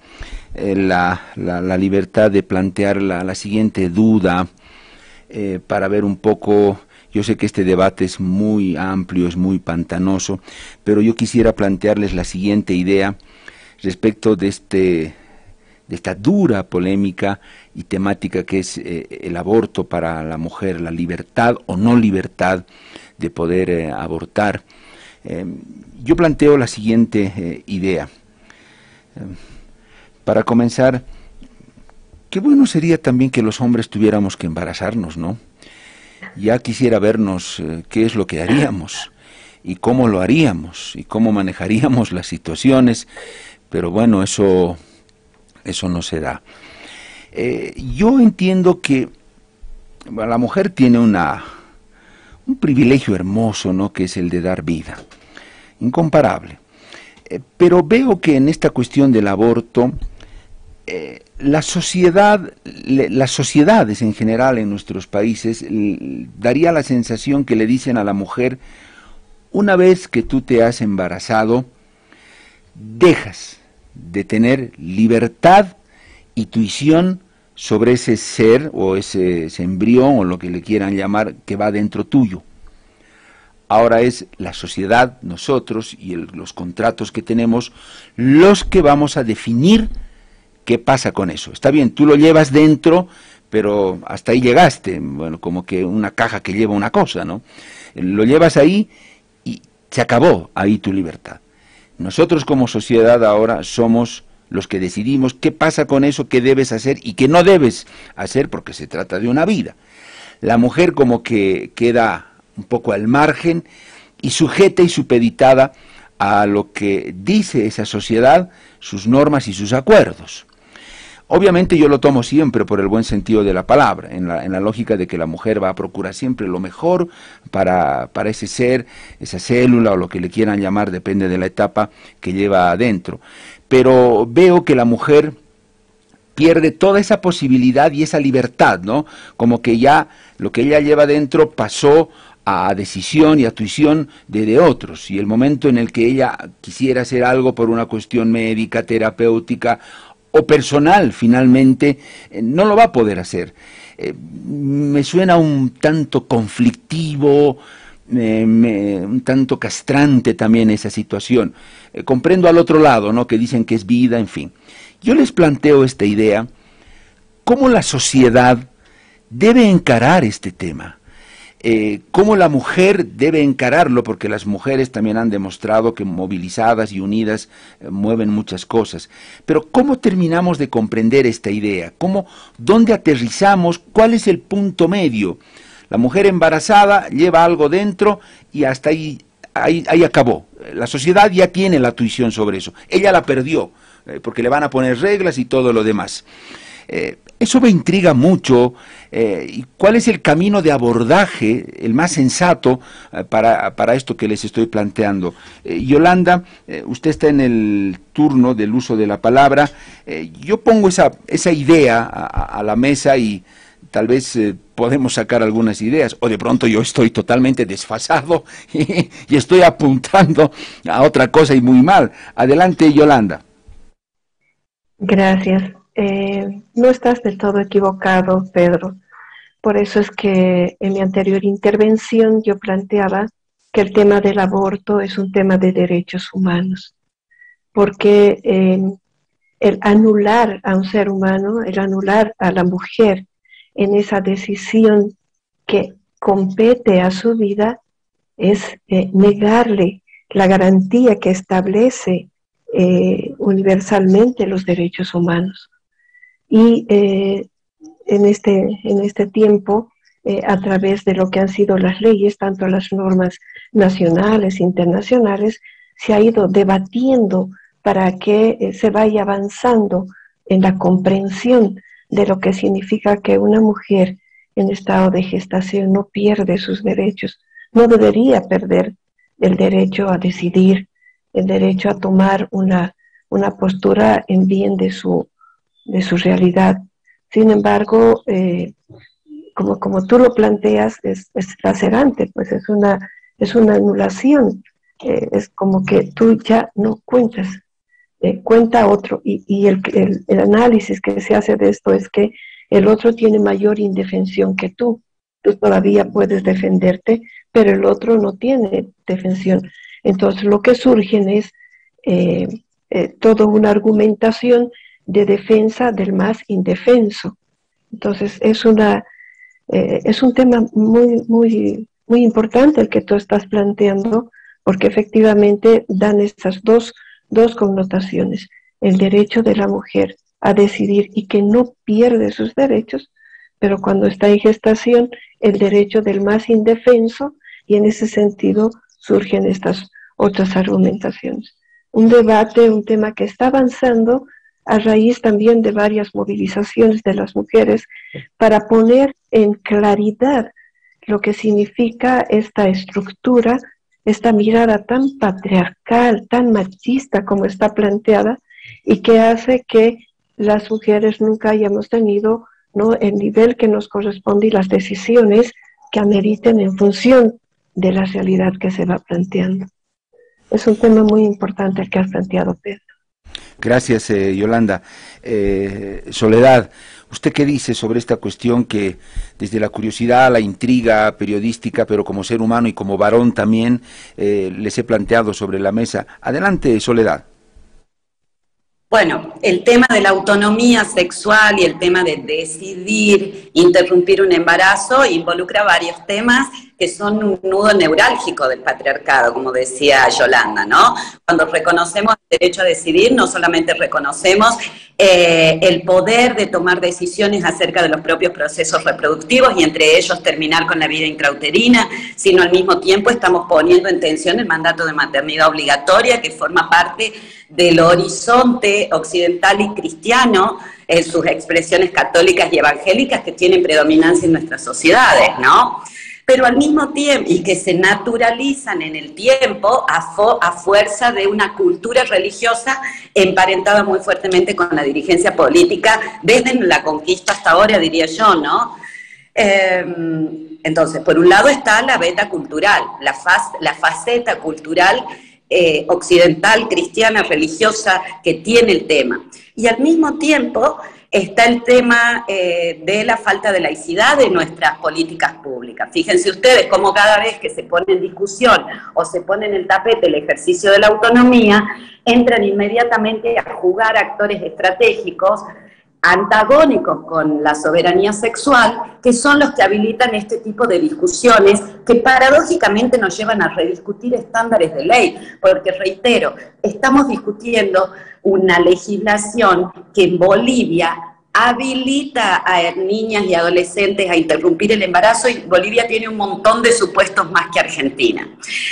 Speaker 2: la libertad de plantear la siguiente duda para ver un poco. Yo sé que este debate es muy amplio, es muy pantanoso, pero yo quisiera plantearles la siguiente idea respecto de esta dura polémica y temática que es el aborto para la mujer, la libertad o no libertad de poder abortar. Yo planteo la siguiente idea. Para comenzar, qué bueno sería también que los hombres tuviéramos que embarazarnos, ¿no? Ya quisiera vernos qué es lo que haríamos y cómo lo haríamos y cómo manejaríamos las situaciones, pero bueno, eso eso no se da. Yo entiendo que bueno, la mujer tiene un privilegio hermoso, ¿no?, que es el de dar vida, incomparable. Pero veo que en esta cuestión del aborto, las sociedades en general en nuestros países daría la sensación que le dicen a la mujer: una vez que tú te has embarazado, dejas de tener libertad y tuición sobre ese ser o ese embrión o lo que le quieran llamar que va dentro tuyo. Ahora es la sociedad, nosotros y los contratos que tenemos los que vamos a definir qué pasa con eso. Está bien, tú lo llevas dentro, pero hasta ahí llegaste, bueno, como que una caja que lleva una cosa, ¿no? Lo llevas ahí y se acabó ahí tu libertad. Nosotros como sociedad ahora somos los que decidimos qué pasa con eso, qué debes hacer y qué no debes hacer, porque se trata de una vida. La mujer como que queda un poco al margen y sujeta y supeditada a lo que dice esa sociedad, sus normas y sus acuerdos. Obviamente yo lo tomo siempre por el buen sentido de la palabra, en la lógica de que la mujer va a procurar siempre lo mejor para ese ser, esa célula o lo que le quieran llamar, depende de la etapa que lleva adentro. Pero veo que la mujer pierde toda esa posibilidad y esa libertad, ¿no? Como que ya lo que ella lleva dentro pasó a decisión y a tuición de otros, y el momento en el que ella quisiera hacer algo por una cuestión médica, terapéutica o personal, finalmente, no lo va a poder hacer. Me suena un tanto conflictivo, un tanto castrante también esa situación. Comprendo al otro lado, ¿no?, que dicen que es vida, en fin. Yo les planteo esta idea: ¿cómo la sociedad debe encarar este tema? Cómo la mujer debe encararlo, porque las mujeres también han demostrado que movilizadas y unidas mueven muchas cosas. Pero ¿cómo terminamos de comprender esta idea? ¿Dónde aterrizamos? ¿Cuál es el punto medio? La mujer embarazada lleva algo dentro y hasta ahí acabó. La sociedad ya tiene la tuición sobre eso. Ella la perdió, porque le van a poner reglas y todo lo demás. Eso me intriga mucho. ¿Y cuál es el camino de abordaje, el más sensato para esto que les estoy planteando? Yolanda, usted está en el turno del uso de la palabra. Yo pongo esa idea a la mesa y tal vez podemos sacar algunas ideas, o de pronto yo estoy totalmente desfasado y estoy apuntando a otra cosa y muy mal. Adelante, Yolanda.
Speaker 3: Gracias. No estás del todo equivocado, Pedro. Por eso es que en mi anterior intervención yo planteaba que el tema del aborto es un tema de derechos humanos, porque el anular a un ser humano, el anular a la mujer en esa decisión que compete a su vida, es negarle la garantía que establece universalmente los derechos humanos. Y en este tiempo, a través de lo que han sido las leyes, tanto las normas nacionales, internacionales, se ha ido debatiendo para que se vaya avanzando en la comprensión de lo que significa que una mujer en estado de gestación no pierde sus derechos, no debería perder el derecho a decidir, el derecho a tomar una postura en bien de su realidad. Sin embargo, como tú lo planteas, es lacerante, pues es una anulación, es como que tú ya no cuentas, cuenta otro, y el análisis que se hace de esto es que el otro tiene mayor indefensión que tú todavía puedes defenderte, pero el otro no tiene defensión. Entonces lo que surgen es toda una argumentación de defensa del más indefenso. Entonces es un tema muy, muy, muy importante el que tú estás planteando, porque efectivamente dan estas dos connotaciones: el derecho de la mujer a decidir y que no pierde sus derechos, pero cuando está en gestación, el derecho del más indefenso, y en ese sentido surgen estas otras argumentaciones. Un debate, un tema que está avanzando a raíz también de varias movilizaciones de las mujeres para poner en claridad lo que significa esta estructura, esta mirada tan patriarcal, tan machista como está planteada, y que hace que las mujeres nunca hayamos tenido, ¿no?, el nivel que nos corresponde y las decisiones que ameriten en función de la realidad que se va planteando. Es un tema muy importante el que has planteado, Pedro.
Speaker 2: Gracias, Yolanda. Soledad, ¿usted qué dice sobre esta cuestión que desde la curiosidad, la intriga periodística, pero como ser humano y como varón también, les he planteado sobre la mesa? Adelante, Soledad.
Speaker 4: Bueno, el tema de la autonomía sexual y el tema de decidir interrumpir un embarazo involucra varios temas que son un nudo neurálgico del patriarcado, como decía Yolanda, ¿no? Cuando reconocemos el derecho a decidir, no solamente reconocemos el poder de tomar decisiones acerca de los propios procesos reproductivos y entre ellos terminar con la vida intrauterina, sino al mismo tiempo estamos poniendo en tensión el mandato de maternidad obligatoria que forma parte del horizonte occidental y cristiano en sus expresiones católicas y evangélicas que tienen predominancia en nuestras sociedades, ¿no? Pero al mismo tiempo, y que se naturalizan en el tiempo a fuerza de una cultura religiosa emparentada muy fuertemente con la dirigencia política, desde la conquista hasta ahora, diría yo, ¿no? Entonces, por un lado está la beta cultural, la faceta cultural occidental, cristiana, religiosa, que tiene el tema. Y al mismo tiempo está el tema de la falta de laicidad de nuestras políticas públicas. Fíjense ustedes cómo cada vez que se pone en discusión o se pone en el tapete el ejercicio de la autonomía, entran inmediatamente a jugar actores estratégicos antagónicos con la soberanía sexual, que son los que habilitan este tipo de discusiones que paradójicamente nos llevan a rediscutir estándares de ley, porque reitero, estamos discutiendo una legislación que en Bolivia habilita a niñas y adolescentes a interrumpir el embarazo, y Bolivia tiene un montón de supuestos más que Argentina.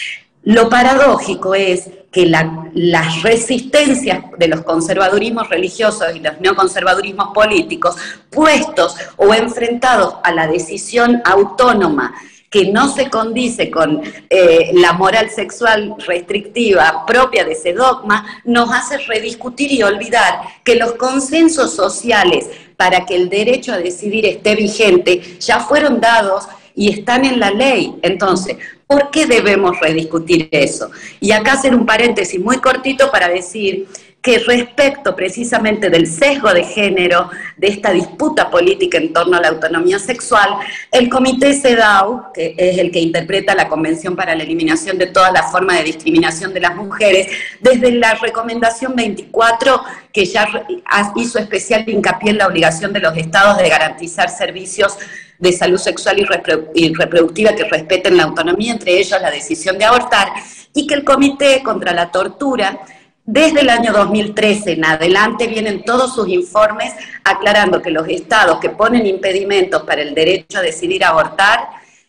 Speaker 4: Lo paradójico es que las resistencias de los conservadurismos religiosos y los neoconservadurismos políticos, puestos o enfrentados a la decisión autónoma que no se condice con la moral sexual restrictiva propia de ese dogma, nos hace rediscutir y olvidar que los consensos sociales para que el derecho a decidir esté vigente ya fueron dados y están en la ley. Entonces, ¿por qué debemos rediscutir eso? Y acá hacer un paréntesis muy cortito para decir que respecto precisamente del sesgo de género, de esta disputa política en torno a la autonomía sexual, el Comité CEDAW, que es el que interpreta la Convención para la Eliminación de todas las formas de discriminación de las mujeres, desde la recomendación 24, que ya hizo especial hincapié en la obligación de los estados de garantizar servicios de salud sexual y reproductiva que respeten la autonomía, entre ellos la decisión de abortar, y que el Comité contra la Tortura, desde el año 2013 en adelante, vienen todos sus informes aclarando que los estados que ponen impedimentos para el derecho a decidir abortar,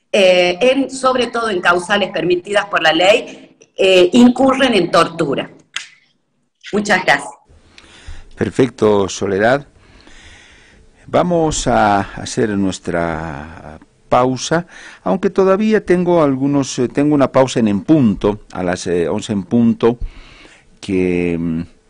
Speaker 4: sobre todo en causales permitidas por la ley, incurren en tortura. Muchas gracias.
Speaker 2: Perfecto, Soledad. Vamos a hacer nuestra pausa, aunque todavía tengo una pausa en punto, a las 11 en punto, que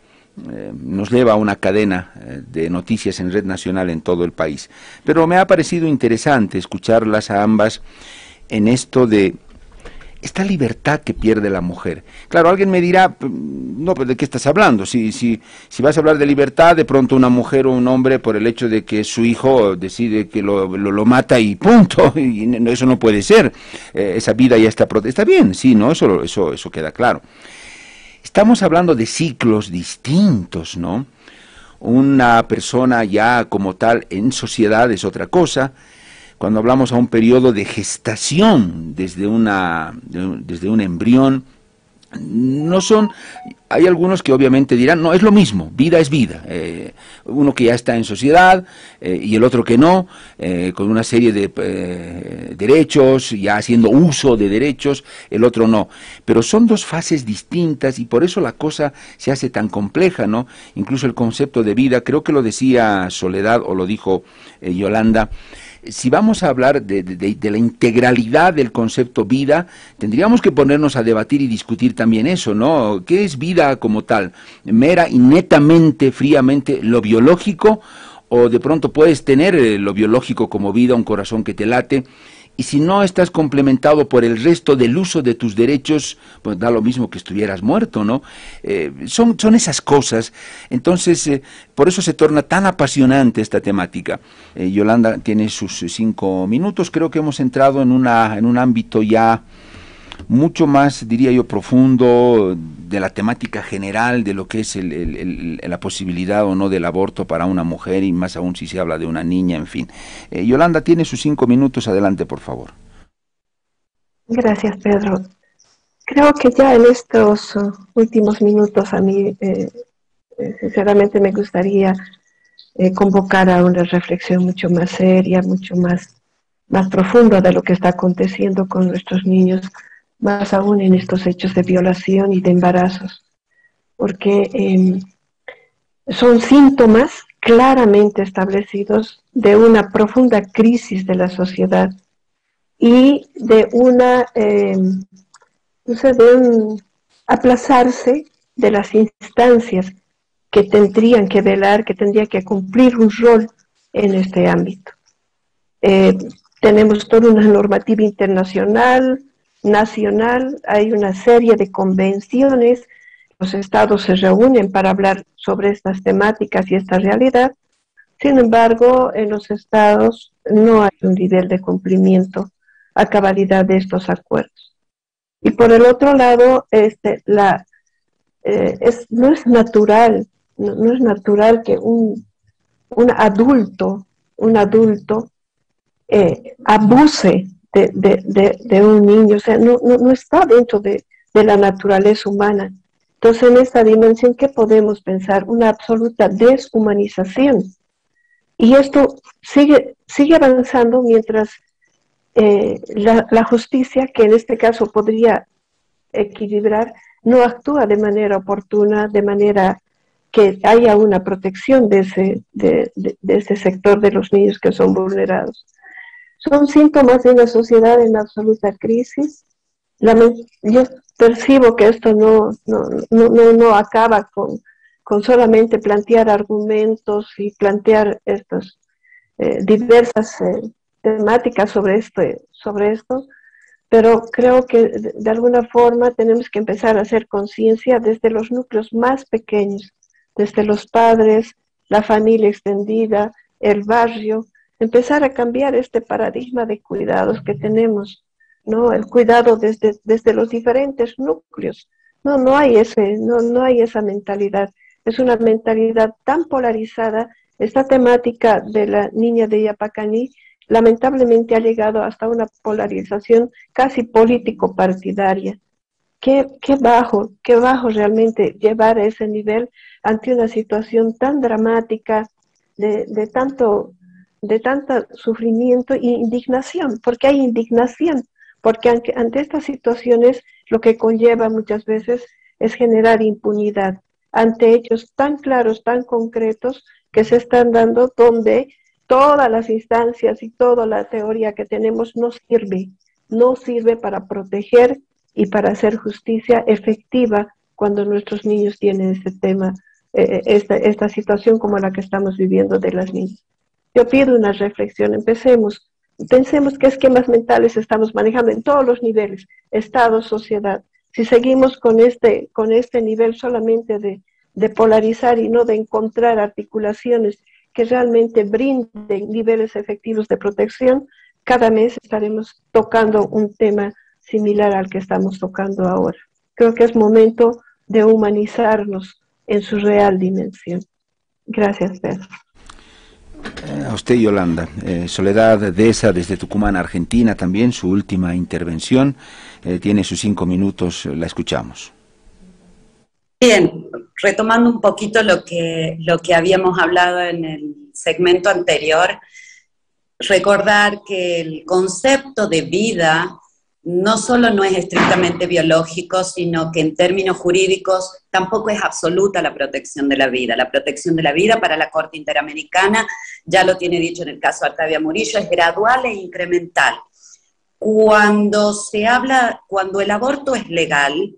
Speaker 2: nos lleva a una cadena de noticias en red nacional en todo el país. Pero me ha parecido interesante escucharlas a ambas en esto de esta libertad que pierde la mujer. Claro, alguien me dirá, no, pero ¿de qué estás hablando? Si vas a hablar de libertad, de pronto una mujer o un hombre, por el hecho de que su hijo decide que lo mata y punto, y eso no puede ser, esa vida ya está bien, sí, ¿no? Eso queda claro. Estamos hablando de ciclos distintos, ¿no? Una persona ya como tal en sociedad es otra cosa. Cuando hablamos a un periodo de gestación desde un embrión no son, hay algunos que obviamente dirán, no, es lo mismo, vida es vida, uno que ya está en sociedad y el otro que no, con una serie de derechos, ya haciendo uso de derechos, el otro no, pero son dos fases distintas y por eso la cosa se hace tan compleja, ¿no? Incluso el concepto de vida, creo que lo decía Soledad o lo dijo Yolanda. Si vamos a hablar de la integralidad del concepto vida, tendríamos que ponernos a debatir y discutir también eso, ¿no? ¿Qué es vida como tal? ¿Mera y netamente, fríamente, lo biológico? ¿O de pronto puedes tener lo biológico como vida, un corazón que te late? Y si no estás complementado por el resto del uso de tus derechos, pues da lo mismo que estuvieras muerto, ¿no? Son esas cosas. Entonces, por eso se torna tan apasionante esta temática. Yolanda tiene sus 5 minutos. Creo que hemos entrado en un ámbito ya mucho más, diría yo, profundo de la temática general de lo que es la posibilidad o no del aborto para una mujer y más aún si se habla de una niña, en fin. Yolanda tiene sus 5 minutos, adelante por favor.
Speaker 3: Gracias, Pedro. Creo que ya en estos últimos minutos a mí sinceramente me gustaría convocar a una reflexión mucho más seria, mucho más profunda de lo que está aconteciendo con nuestros niños, más aún en estos hechos de violación y de embarazos, porque son síntomas claramente establecidos de una profunda crisis de la sociedad y de de un aplazarse de las instancias que tendrían que velar, que tendrían que cumplir un rol en este ámbito. Tenemos toda una normativa internacional, nacional, hay una serie de convenciones, los estados se reúnen para hablar sobre estas temáticas y esta realidad. Sin embargo, en los estados no hay un nivel de cumplimiento a cabalidad de estos acuerdos. Y por el otro lado, no es natural que un adulto abuse de un niño, o sea, no está dentro de la naturaleza humana. Entonces, en esta dimensión, ¿qué podemos pensar? Una absoluta deshumanización. Y esto sigue avanzando mientras la justicia, que en este caso podría equilibrar, no actúa de manera oportuna, de manera que haya una protección de ese sector de los niños que son vulnerados. Son síntomas de una sociedad en absoluta crisis. Yo percibo que esto no acaba con solamente plantear argumentos y plantear estas diversas temáticas sobre esto, pero creo que de alguna forma tenemos que empezar a hacer conciencia desde los núcleos más pequeños, desde los padres, la familia extendida, el barrio, empezar a cambiar este paradigma de cuidados que tenemos, ¿no? El cuidado desde los diferentes núcleos. No hay esa mentalidad. Es una mentalidad tan polarizada. Esta temática de la niña de Yapacaní lamentablemente ha llegado hasta una polarización casi político-partidaria. Qué bajo realmente llevar a ese nivel ante una situación tan dramática de tanto sufrimiento e indignación, porque hay indignación, porque ante estas situaciones lo que conlleva muchas veces es generar impunidad ante hechos tan claros, tan concretos que se están dando, donde todas las instancias y toda la teoría que tenemos no sirve para proteger y para hacer justicia efectiva cuando nuestros niños tienen este tema, esta situación como la que estamos viviendo de las niñas. Yo pido una reflexión, pensemos qué esquemas mentales estamos manejando en todos los niveles, Estado, sociedad. Si seguimos con este nivel solamente de polarizar y no de encontrar articulaciones que realmente brinden niveles efectivos de protección, cada mes estaremos tocando un tema similar al que estamos tocando ahora. Creo que es momento de humanizarnos en su real dimensión. Gracias, Pedro.
Speaker 2: A usted, Yolanda. Soledad Deza, desde Tucumán, Argentina, también su última intervención. Tiene sus 5 minutos, la escuchamos.
Speaker 4: Bien, retomando un poquito lo que habíamos hablado en el segmento anterior, recordar que el concepto de vida no solo no es estrictamente biológico, sino que en términos jurídicos tampoco es absoluta la protección de la vida. La protección de la vida para la Corte Interamericana, ya lo tiene dicho en el caso de Artavia Murillo, es gradual e incremental. Cuando el aborto es legal,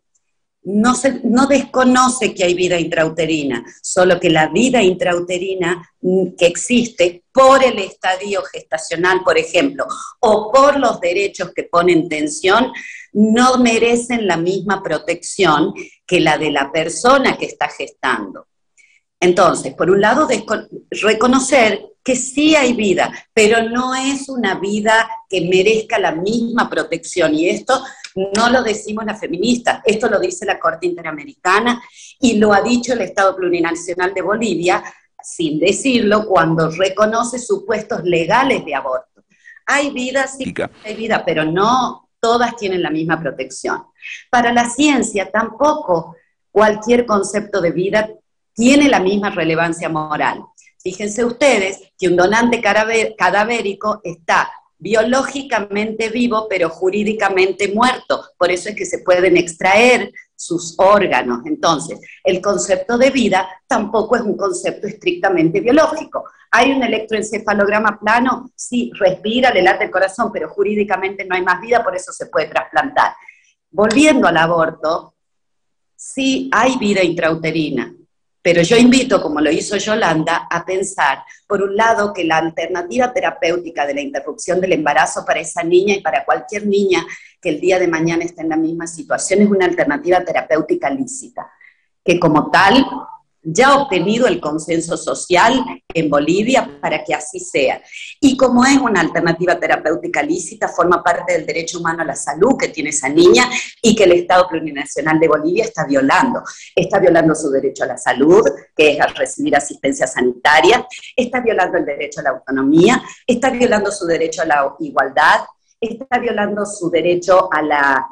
Speaker 4: no desconoce que hay vida intrauterina, solo que la vida intrauterina que existe por el estadio gestacional, por ejemplo, o por los derechos que pone en tensión, no merecen la misma protección que la de la persona que está gestando. Entonces, por un lado, reconocer que sí hay vida, pero no es una vida que merezca la misma protección, y esto no lo decimos las feministas, esto lo dice la Corte Interamericana y lo ha dicho el Estado Plurinacional de Bolivia, sin decirlo, cuando reconoce supuestos legales de aborto. Hay vida, sí, hay vida, pero no todas tienen la misma protección. Para la ciencia tampoco cualquier concepto de vida tiene la misma relevancia moral. Fíjense ustedes que un donante cadavérico está biológicamente vivo, pero jurídicamente muerto. Por eso es que se pueden extraer sus órganos. Entonces, el concepto de vida tampoco es un concepto estrictamente biológico. ¿Hay un electroencefalograma plano? Sí, respira, le late el corazón, pero jurídicamente no hay más vida, por eso se puede trasplantar. Volviendo al aborto, sí hay vida intrauterina. Pero yo invito, como lo hizo Yolanda, a pensar, por un lado, que la alternativa terapéutica de la interrupción del embarazo para esa niña y para cualquier niña que el día de mañana esté en la misma situación es una alternativa terapéutica lícita, que como tal ya ha obtenido el consenso social en Bolivia para que así sea. Y como es una alternativa terapéutica lícita, forma parte del derecho humano a la salud que tiene esa niña y que el Estado Plurinacional de Bolivia está violando. Está violando su derecho a la salud, que es a recibir asistencia sanitaria, está violando el derecho a la autonomía, está violando su derecho a la igualdad, está violando su derecho a la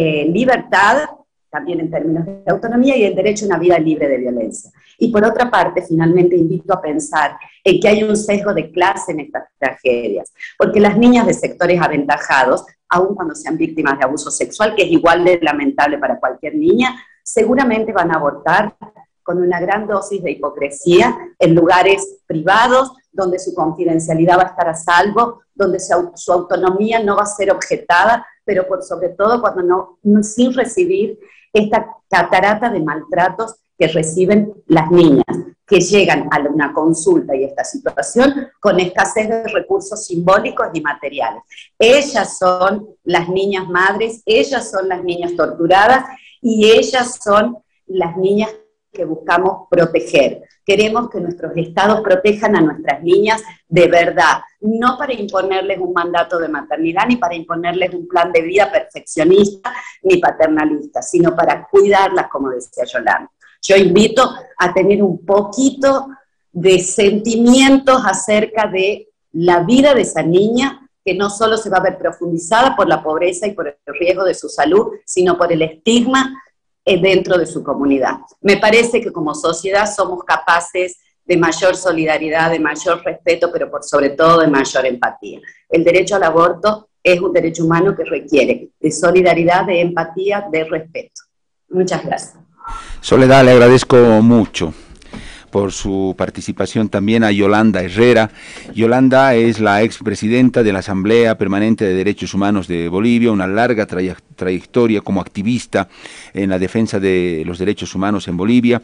Speaker 4: libertad, también en términos de autonomía, y el derecho a una vida libre de violencia. Y por otra parte, finalmente invito a pensar en que hay un sesgo de clase en estas tragedias, porque las niñas de sectores aventajados, aun cuando sean víctimas de abuso sexual, que es igual de lamentable para cualquier niña, seguramente van a abortar con una gran dosis de hipocresía en lugares privados, donde su confidencialidad va a estar a salvo, donde su autonomía no va a ser objetada, pero por sobre todo cuando sin recibir esta catarata de maltratos que reciben las niñas, que llegan a una consulta y esta situación con escasez de recursos simbólicos y materiales. Ellas son las niñas madres, ellas son las niñas torturadas y ellas son las niñas que buscamos proteger. Queremos que nuestros estados protejan a nuestras niñas de verdad, no para imponerles un mandato de maternidad, ni para imponerles un plan de vida perfeccionista, ni paternalista, sino para cuidarlas, como decía Yolanda. Yo invito a tener un poquito de sentimientos acerca de la vida de esa niña, que no solo se va a ver profundizada por la pobreza y por el riesgo de su salud, sino por el estigma dentro de su comunidad. Me parece que como sociedad somos capaces de mayor solidaridad, de mayor respeto, pero por sobre todo de mayor empatía. El derecho al aborto es un derecho humano que requiere de solidaridad, de empatía, de respeto. Muchas gracias.
Speaker 2: Soledad, le agradezco mucho por su participación, también a Yolanda Herrera. Yolanda es la expresidenta de la Asamblea Permanente de Derechos Humanos de Bolivia, una larga trayectoria como activista en la defensa de los derechos humanos en Bolivia.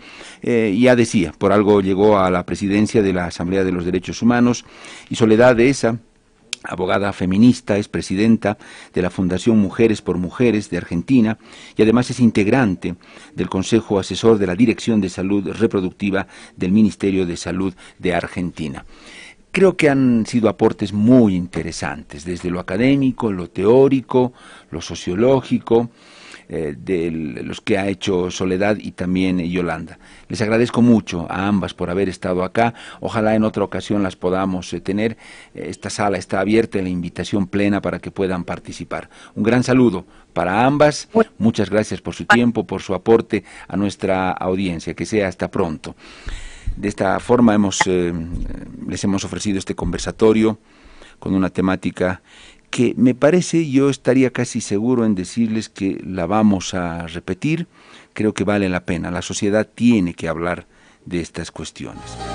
Speaker 2: Ya decía, por algo llegó a la presidencia de la Asamblea de los Derechos Humanos, y Soledad de esa, abogada feminista, es presidenta de la Fundación Mujeres por Mujeres de Argentina y además es integrante del Consejo Asesor de la Dirección de Salud Reproductiva del Ministerio de Salud de Argentina. Creo que han sido aportes muy interesantes, desde lo académico, lo teórico, lo sociológico, de los que ha hecho Soledad y también Yolanda. Les agradezco mucho a ambas por haber estado acá. Ojalá en otra ocasión las podamos tener. Esta sala está abierta, la invitación plena para que puedan participar. Un gran saludo para ambas. Muchas gracias por su tiempo, por su aporte a nuestra audiencia. Que sea hasta pronto. De esta forma les hemos ofrecido este conversatorio con una temática que me parece, yo estaría casi seguro en decirles que la vamos a repetir. Creo que vale la pena. La sociedad tiene que hablar de estas cuestiones.